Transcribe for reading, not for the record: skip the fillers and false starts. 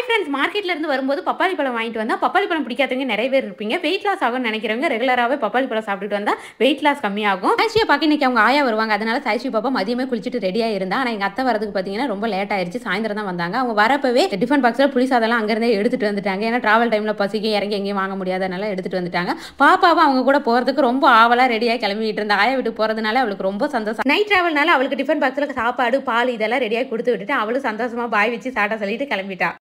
Friends மார்க்கெட்ல இருந்து வரும்போது பப்பாளி பழம் வாங்கிட்டு வந்தா பப்பாளி பழம் பிடிக்காதவங்க நிறைய பேர் இருப்பீங்க. வெயிட் லாஸ் ஆகும்னு நினைக்கிறவங்க ரெகுலராகவே பப்பாளி பழம் சாப்பிட்டுட்டு வந்தா வெயிட் லாஸ் கம்மியாகும். சாய்ஸ்ரீயை பார்க்க இன்னைக்கு அவங்க ஆயா வருவாங்க. அதனால சாய்ஸ்ரீ பாப்பா மதியமே குளிச்சுட்டு ரெடியாக இருந்தா. ஆனால் எங்கள் அத்தை வரதுக்கு பார்த்தீங்கன்னா ரொம்ப லேட் ஆயிடுச்சு. சாயந்தரம் தான் வந்தாங்க. அவங்க வரப்பவே டிஃபன் பாக்ஸில் புளி சாதம்லாம் அங்கேருந்தே எடுத்துட்டு வந்துட்டாங்க. ஏன்னா டிராவல் டைமில் பசிக்கு இறங்கி எங்கேயும் வாங்க முடியாதனால எடுத்துட்டு வந்துட்டாங்க. பாப்பாவும் அவங்க கூட போகிறதுக்கு ரொம்ப ஆவலாக ரெடியாக கிளம்பிட்டு இருந்தா. ஆயா வீட்டுக்கு போகிறதுனால அவளுக்கு ரொம்ப சந்தோஷம். நைட் டிராவல்னால அவளுக்கு டிஃபன் பாக்ஸில் சாப்பாடு பால் இதெல்லாம் ரெடியாக கொடுத்து விட்டுட்டு அவளும் சந்தோஷமா பாய் வச்சு சாட்டா சொல்லிட்டு கிளம்பிட்டா.